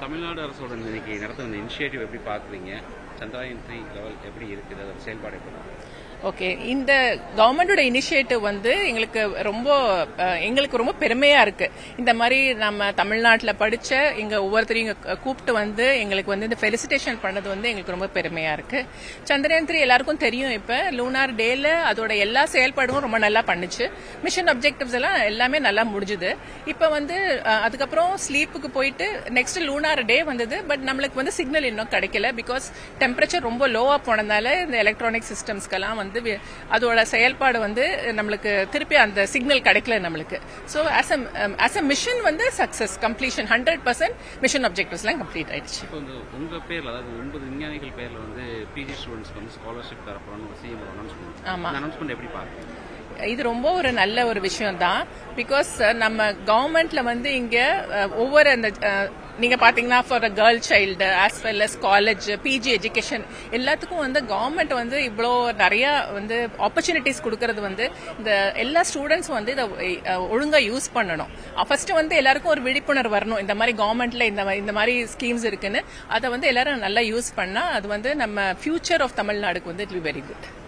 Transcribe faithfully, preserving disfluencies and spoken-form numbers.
தமிழ்நாடு அரசோட இன்னைக்கு நடத்த இந்த இனிஷியேட்டிவ் எப்படி பார்க்குறீங்க? சந்திராயன் த்ரீ லெவல் எப்படி இருக்குது, அதோட செயல்பாடு எப்படி? ஓகே, இந்த கவர்மெண்டோட இனிஷியேட்டிவ் வந்து எங்களுக்கு ரொம்ப எங்களுக்கு ரொம்ப பெருமையா இருக்கு. இந்த மாதிரி நம்ம தமிழ்நாட்டில் படிச்ச இங்க ஒவ்வொருத்தரையும் இங்க கூப்பிட்டு வந்து எங்களுக்கு வந்து இந்த ஃபெலிசிட்டேஷன் பண்ணது வந்து எங்களுக்கு ரொம்ப பெருமையா இருக்கு. சந்திரயான் த்ரீ எல்லாருக்கும் தெரியும். இப்ப லூனார் டேல அதோட எல்லா செயல்பாடும் ரொம்ப நல்லா பண்ணுச்சு. மிஷன் அப்ஜெக்டிவ்ஸ் எல்லாம் எல்லாமே நல்லா முடிஞ்சுது. இப்ப வந்து அதுக்கப்புறம் ஸ்லீப்புக்கு போயிட்டு நெக்ஸ்ட் லூனார் டே வந்தது. பட் நம்மளுக்கு வந்து சிக்னல் இன்னும் கிடைக்கல. பிகாஸ் டெம்பரேச்சர் ரொம்ப லோவா போனதால இந்த எலக்ட்ரானிக் சிஸ்டம்ஸ்க்கெல்லாம் வந்து அதோட செயல்பாடு வந்து நம்மளுக்கு திருப்பி அந்த சிக்னல் கிடைக்கல நம்மளுக்கு. So as a as a mission வந்து success completion hundred percent mission objectives எல்லாம் கம்ப்ளீட் ஆயிடுச்சு. இப்போ வந்து உங்க பேர்ல, அதாவது ஒன்பது விஞ்ஞானிகள் பேர்ல வந்து பிஜி ஸ்டூடெண்ட்ஸ்க்கு வந்து ஸ்காலர்ஷிப் தரப்போறோம்னு சிஎம் அனௌன்ஸ்மெண்ட். ஆமா, அனௌன்ஸ்மெண்ட் எப்படி பாருங்க? இது ரொம்ப ஒரு நல்ல ஒரு விஷயம் தான். பிகாஸ் நம்ம கவர்மெண்ட்ல வந்து இங்க ஒவ்வொரு அந்த நீங்க பாத்தீங்கன்னா for a girl child as well as college PG education எல்லாத்துக்கும் வந்து கவர்மெண்ட் வந்து இவ்வளோ நிறைய வந்து ஆப்பர்ச்சுனிட்டிஸ் கொடுக்கறது வந்து இந்த எல்லா ஸ்டூடெண்ட்ஸும் வந்து இதை ஒழுங்கா யூஸ் பண்ணணும். ஃபர்ஸ்ட் வந்து எல்லாருக்கும் ஒரு விழிப்புணர்வு வரணும். இந்த மாதிரி கவர்மெண்ட்ல இந்த இந்த மாதிரி ஸ்கீம்ஸ் இருக்குன்னு அதை வந்து எல்லாரும் நல்லா யூஸ் பண்ணா அது வந்து நம்ம ஃபியூச்சர் ஆஃப் தமிழ்நாடுக்கு வந்து இட் வில் வெரி குட்.